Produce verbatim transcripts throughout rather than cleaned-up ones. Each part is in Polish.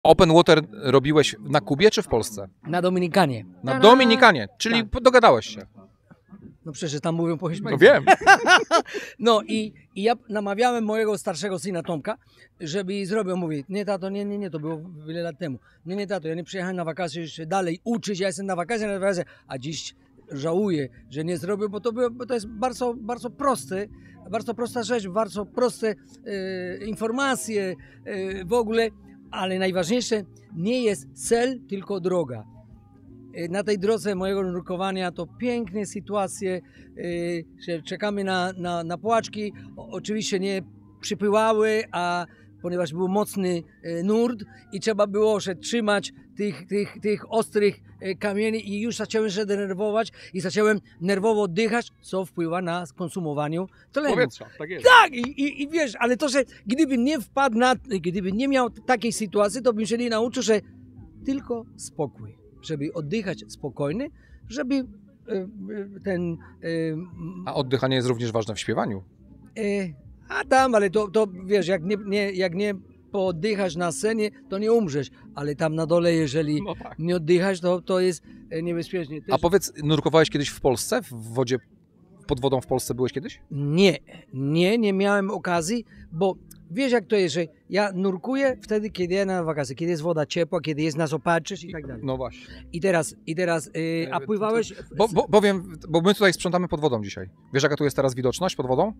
Open water robiłeś na Kubie czy w Polsce? Na Dominikanie. Na Dominikanie, czyli Tak. dogadałeś się. No przecież tam mówią po No hiszpańsku. wiem. No i, i ja namawiałem mojego starszego syna Tomka, żeby zrobił. Mówi, nie tato, nie, nie, nie, to było wiele lat temu. Nie, nie tato, ja nie przyjechałem na wakacje jeszcze dalej uczyć, ja jestem na wakacje, na wakacje, a dziś żałuję, że nie zrobił, bo to, było, bo to jest bardzo, bardzo proste, bardzo prosta rzecz, bardzo proste e, informacje e, w ogóle, ale najważniejsze nie jest cel, tylko droga. Na tej drodze mojego nurkowania to piękne sytuacje, że czekamy na, na, na płaczki, o, oczywiście nie przypływały, a ponieważ był mocny nurt i trzeba było że trzymać tych, tych, tych ostrych kamieni i już zacząłem się denerwować i zacząłem nerwowo oddychać, co wpływa na skonsumowaniu tlenu. Powietrza, tak jest. Tak, i, i, i wiesz, ale to, że gdybym nie wpadł na, gdybym nie miał takiej sytuacji, to bym się nie nauczył, że tylko spokój, żeby oddychać spokojnie, żeby e, ten... E, A oddychanie jest również ważne w śpiewaniu. E, a tam, ale to, to wiesz, jak nie, nie, jak nie pooddychasz na scenie, to nie umrzesz, ale tam na dole, jeżeli No tak. nie oddychasz, to, to jest niebezpiecznie. Też... A powiedz, nurkowałeś kiedyś w Polsce? W wodzie, pod wodą w Polsce byłeś kiedyś? Nie, nie, nie miałem okazji, bo wiesz jak to jest, że ja nurkuję wtedy, kiedy ja na wakacje, kiedy jest woda ciepła, kiedy jest na co patrzysz i tak dalej. No właśnie. I teraz, i teraz, yy, a pływałeś... Bo, bo, bowiem, bo my tutaj sprzątamy pod wodą dzisiaj. Wiesz jaka tu jest teraz widoczność pod wodą?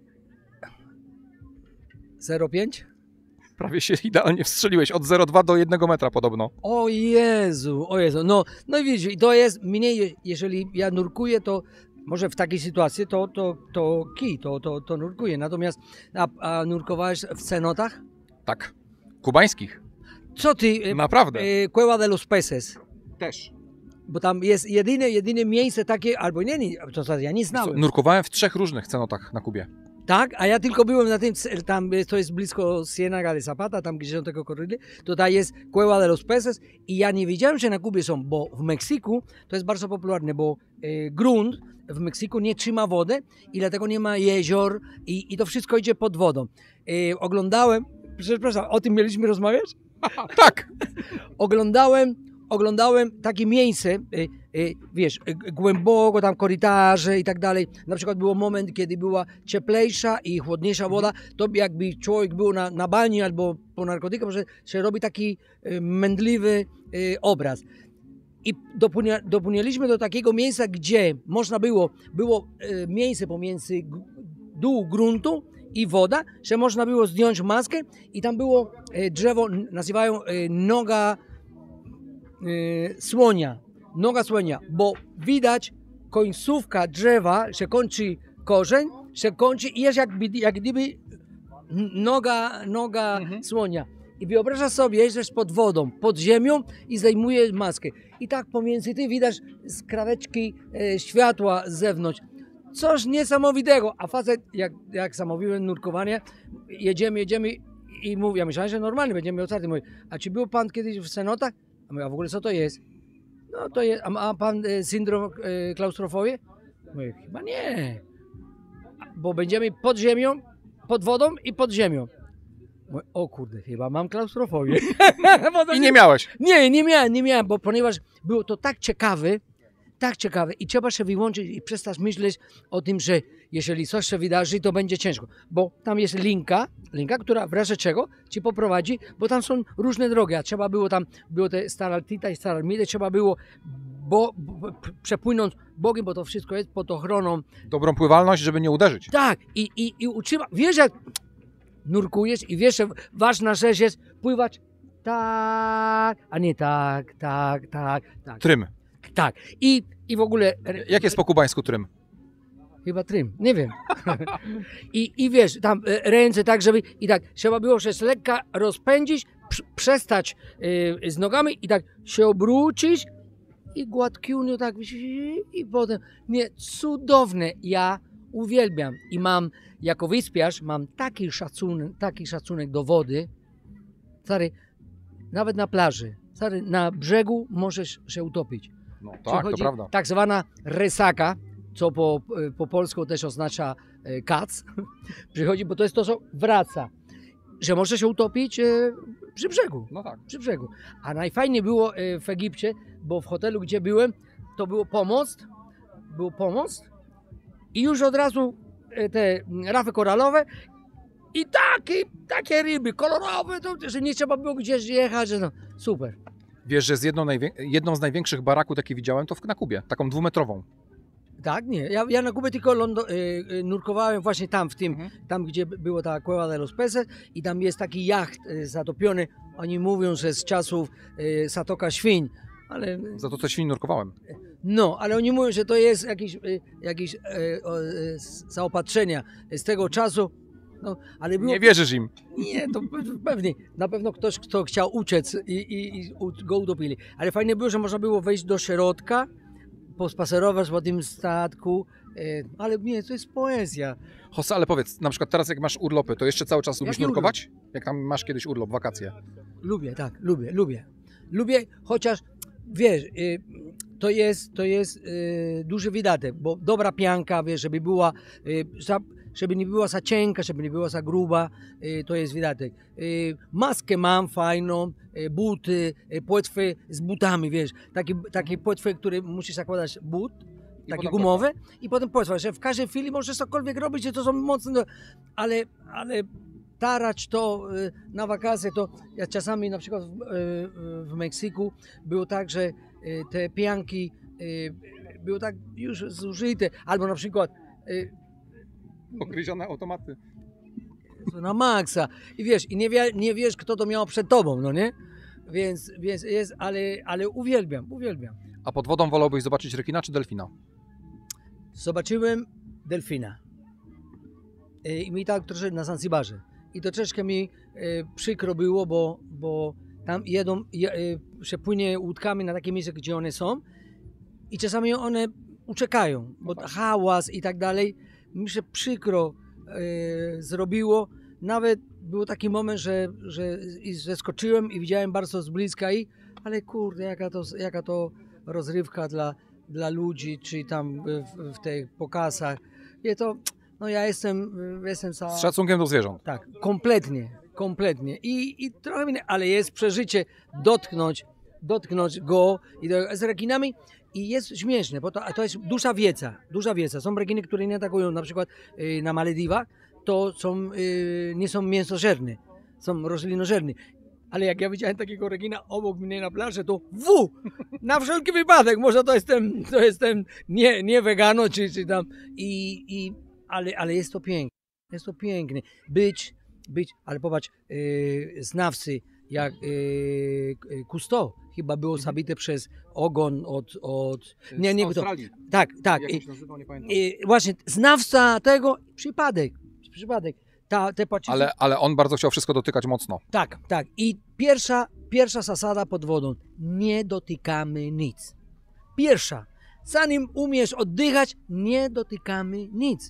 zero przecinek pięć? Prawie się idealnie wstrzeliłeś, od zero przecinek dwa do jednego metra podobno. O Jezu, o Jezu, no, no i widzisz, i to jest mniej, jeżeli ja nurkuję, to może w takiej sytuacji to, to, to kij, to, to, to nurkuję, natomiast a, a nurkowałeś w cenotach? Tak. Kubańskich. Co ty? e, Naprawdę. E, Cueva de los Peces, Też. bo tam jest jedyne, jedyne miejsce takie, albo nie, nie to znaczy ja nie znałem. Nurkowałem w trzech różnych cenotach na Kubie. Tak, a ja tylko byłem na tym, tam to jest blisko Ciénaga de Zapata, tam gdzie są tego korryli, tutaj jest Cueva de los Peces i ja nie wiedziałem, że na Kubie są, bo w Meksyku to jest bardzo popularne, bo e, grunt w Meksyku nie trzyma wodę i dlatego nie ma jezior i, i to wszystko idzie pod wodą. E, oglądałem, przepraszam, o tym mieliśmy rozmawiać? Tak! Oglądałem, oglądałem takie miejsce, e, e, wiesz, e, głęboko, tam korytarze i tak dalej. Na przykład był moment, kiedy była cieplejsza i chłodniejsza woda, to jakby człowiek był na, na bani albo po narkotykach, że się robi taki e, mędliwy e, obraz. I dopłynia, dopłynęliśmy do takiego miejsca, gdzie można było, było e, miejsce pomiędzy g- dół gruntu i woda, że można było zdjąć maskę i tam było e, drzewo, n- nazywają e, noga e, słonia, noga słonia, bo widać końcówka drzewa, że kończy korzeń, że kończy i jest jakby, jak gdyby n- noga, noga Mhm. słonia. I wyobrażasz sobie, że jest pod wodą, pod ziemią i zdejmuje maskę. I tak pomiędzy tym widać skraweczki e, światła z zewnątrz. Coś niesamowitego. A facet, jak, jak sam mówiłem, nurkowanie, jedziemy, jedziemy i mówi, ja myślałem, że normalnie będziemy otwarty. Mówi, a czy był pan kiedyś w cenotach? A mówię, a w ogóle co to jest? No to jest, a ma pan e, syndrom e, klaustrofobii? Mówię, chyba nie. Bo będziemy pod ziemią, pod wodą i pod ziemią. Mówię, o kurde, chyba mam klaustrofobię. I nie miałeś. Nie, nie miałem, nie miałem, bo ponieważ było to tak ciekawe, tak ciekawe i trzeba się wyłączyć i przestać myśleć o tym, że jeżeli coś się wydarzy, to będzie ciężko, bo tam jest linka, linka, która w razie czego ci poprowadzi, bo tam są różne drogi, a trzeba było tam, było te stalaktyta i stalagmity, trzeba było bo, bo, przepłynąć bogiem, bo to wszystko jest pod ochroną. Dobrą pływalność, żeby nie uderzyć. Tak, i, i, i utrzyma, wiesz jak nurkujesz i wiesz, że ważna rzecz jest pływać tak, a nie tak, tak, tak, tak. Trym. Tak. I, i w ogóle... Jak jest po kubańsku trym? Chyba trym, nie wiem. I, I wiesz, tam e, ręce tak, żeby... I tak trzeba było się z lekka rozpędzić, pr- przestać e, z nogami i tak się obrócić i gładkiunio tak i potem... Nie, cudowne. Ja uwielbiam i mam, jako wyspiarz, mam taki szacunek, taki szacunek do wody. Stary, nawet na plaży, stary, na brzegu możesz się utopić. No tak, Przychodzi to prawda. tak zwana resaka, co po, po polsku też oznacza e, kac. Przychodzi, bo to jest to, co wraca. Że może się utopić e, przy brzegu. No tak. Przy brzegu. A najfajniej było e, w Egipcie, bo w hotelu, gdzie byłem, to było pomost, był pomost i już od razu e, te rafy koralowe i takie, takie ryby kolorowe, to, że nie trzeba było gdzieś jechać, że no, super. Wiesz, że z jedną, najwię... jedną z największych baraków, jakie widziałem, to w, na Kubie, taką dwumetrową. Tak, nie. Ja, ja na Kubie tylko londo, y, y, nurkowałem właśnie tam, w tym, Mhm. tam gdzie było ta Cueva de los Peces i tam jest taki jacht y, zatopiony. Oni mówią, że z czasów y, Zatoka Świń, ale Za to, co świń nurkowałem. no, ale oni mówią, że to jest jakieś, y, jakieś y, o, y, zaopatrzenia z tego czasu. No, ale było... Nie wierzysz im. Nie, to pe- pewnie. Na pewno ktoś, kto chciał uciec i, i, i u- go utopili. Ale fajnie było, że można było wejść do środka, pospacerować po tym statku, e, ale nie, to jest poezja. Jose, ale powiedz, na przykład teraz jak masz urlopy, to jeszcze cały czas lubisz Jaki nurkować? Jak tam masz kiedyś urlop, wakacje? Lubię, tak, lubię, lubię. Lubię, chociaż wiesz, y, to jest, to jest y, duży wydatek, bo dobra pianka, wiesz, żeby była, y, za, żeby nie była za cienka, żeby nie była za gruba, y, to jest wydatek. Y, maskę mam fajną, y, buty, y, płetwy z butami, wiesz, takie, takie płetwy, które musisz zakładać but, I takie potem gumowe i potem płetwa, że w każdej chwili możesz cokolwiek robić, że to są mocne, ale, ale tarać to y, na wakacje, to ja czasami na przykład w, y, w Meksyku było tak, że y, te pianki y, były tak już zużyte, albo na przykład y, Pogryzione automaty. na maksa i wiesz, i nie, wie, nie wiesz, kto to miał przed tobą, no nie? Więc, więc jest, ale, ale uwielbiam, uwielbiam. A pod wodą wolałbyś zobaczyć rekina czy delfina? Zobaczyłem delfina Y, i mi tak troszeczkę na Zanzibarze. I to troszeczkę mi y, przykro było, bo, bo tam jedą, je, y, się płynie łódkami na takie miejsce, gdzie one są i czasami one uciekają, bo hałas i tak dalej. Mi się przykro y, zrobiło. Nawet był taki moment, że, że i zeskoczyłem i widziałem bardzo z bliska i ale kurde, jaka to, jaka to rozrywka dla, dla ludzi, czy tam w, w tych pokazach. I to, no ja jestem, jestem za... Z szacunkiem do zwierząt. Tak, kompletnie, kompletnie. I, i trochę inne, ale jest przeżycie dotknąć, dotknąć go i do, z rekinami i jest śmieszne, bo to, to jest duża wiedza, duża wiedza. Są rekiny, które nie atakują na przykład y, na Malediwach, to są, y, nie są mięsożerne, są roślinożerne. Ale jak ja widziałem takiego rekina obok mnie na plaży, to wu! Na wszelki wypadek, może to jestem, to jestem nie, nie wegano, czy, czy tam, i, i, ale, ale jest to piękne, jest to piękne. Być, być, ale popatrz, yy, znawcy jak yy, Cousteau chyba było zabite przez ogon od, od nie, nie, to, tak, tak. I, nazywał, nie pamiętam. i właśnie znawca tego, przypadek, przypadek. Ta, te płaciki, Ale, ale on bardzo chciał wszystko dotykać mocno. tak, tak. I pierwsza, pierwsza zasada pod wodą. Nie dotykamy nic. Pierwsza. Zanim umiesz oddychać, nie dotykamy nic.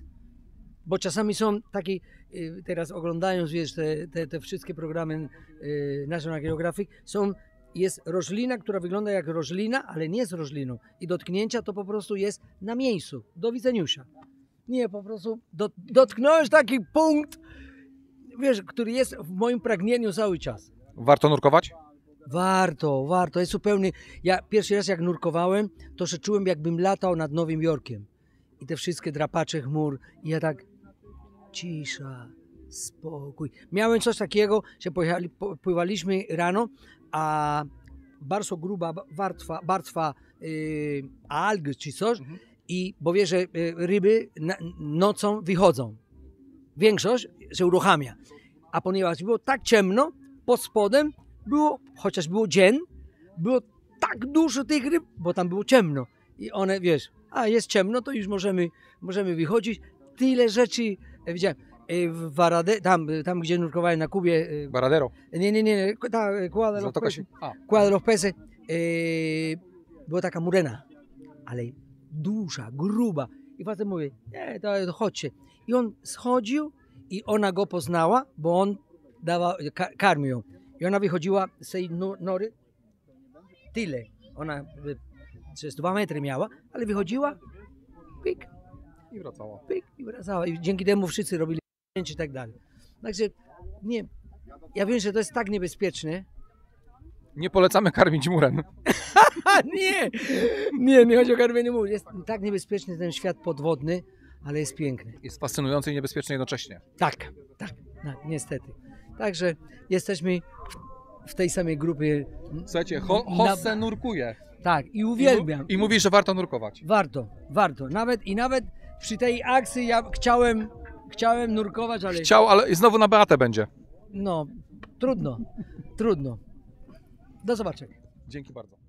Bo czasami są takie, y, teraz oglądając, wiesz, te, te, te wszystkie programy y, National Geographic, są, jest roślina, która wygląda jak roślina, ale nie jest rośliną. I dotknięcia to po prostu jest na miejscu. Do widzeniusza. Nie, po prostu dot, dotknąłeś taki punkt, wiesz, który jest w moim pragnieniu cały czas. Warto nurkować? Warto, warto, jest zupełnie... Ja pierwszy raz jak nurkowałem, to się czułem jakbym latał nad Nowym Jorkiem. I te wszystkie drapacze chmur. I ja tak... Cisza, spokój. Miałem coś takiego, że pojechali, po, pływaliśmy rano, a bardzo gruba wartwa, warstwa yy, alg czy coś, mhm. I bo wie, że y, ryby na, nocą wychodzą. Większość się uruchamia. A ponieważ było tak ciemno, pod spodem było, chociaż było dzień, było tak dużo tych ryb, bo tam było ciemno. I one, wiesz, a jest ciemno, to już możemy, możemy wychodzić. Tyle rzeczy e, widziałem. E, w Varade, tam, tam, gdzie nurkowałem na Kubie. E, Baradero. Nie, nie, nie, ta Cueva de los Peces. Cueva de los Peces. E, była taka murena, ale duża, gruba. I facet mówi, nie, to chodźcie. I on schodził i ona go poznała, bo on dawał, ka karmił ją. I ona wychodziła z tej nory, tyle. Ona przez dwa metry miała, ale wychodziła, pik, i wracała. Pik, i wracała. I dzięki temu wszyscy robili zdjęcia i tak dalej. Także nie, ja wiem, że to jest tak niebezpieczne. Nie polecamy karmić murem. A nie, nie, nie chodzi o karmienie muru. Jest tak niebezpieczny ten świat podwodny, ale jest piękny. Jest fascynujący i niebezpieczny jednocześnie. Tak, tak, tak, niestety. Także jesteśmy w tej samej grupie. Słuchajcie, Ho- Hosse nurkuje. Tak, i uwielbiam. I mówi, że warto nurkować. Warto, warto. Nawet i nawet przy tej akcji ja chciałem, chciałem nurkować, ale Chciał, ale znowu na Beatę będzie. no, trudno, trudno. Do zobaczenia. Dzięki bardzo.